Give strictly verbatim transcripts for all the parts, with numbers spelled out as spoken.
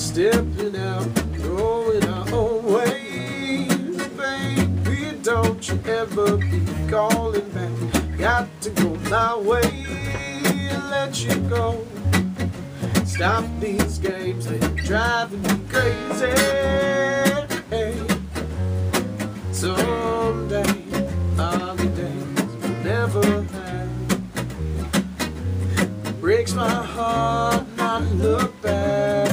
stepping out, going our own ways, baby. Don't you ever be calling back. Got to go my way and let you go. Stop these games, they're driving me crazy. Someday are the days we'll never have. It breaks my heart not to look back.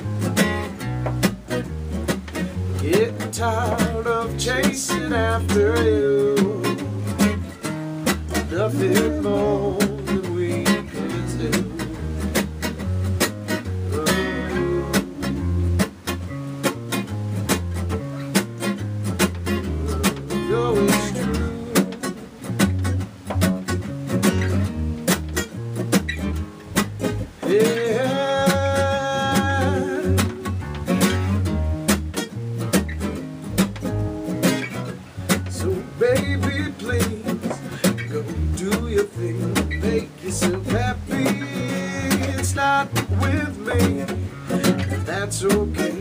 Getting tired of chasing after you. Nothing more than we can do. Oh, it's true. Yeah. So baby, please go do your thing, make yourself happy. It's not with me, and that's okay.